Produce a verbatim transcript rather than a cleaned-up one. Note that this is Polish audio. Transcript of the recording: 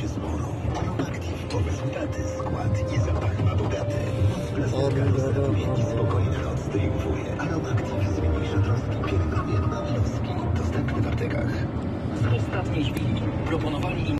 się słoną. Aromaktiv to rezultaty, skład i zapach ma bogaty. Plastyka rozraduje i spokojny noc triumfuje. Aromaktiv.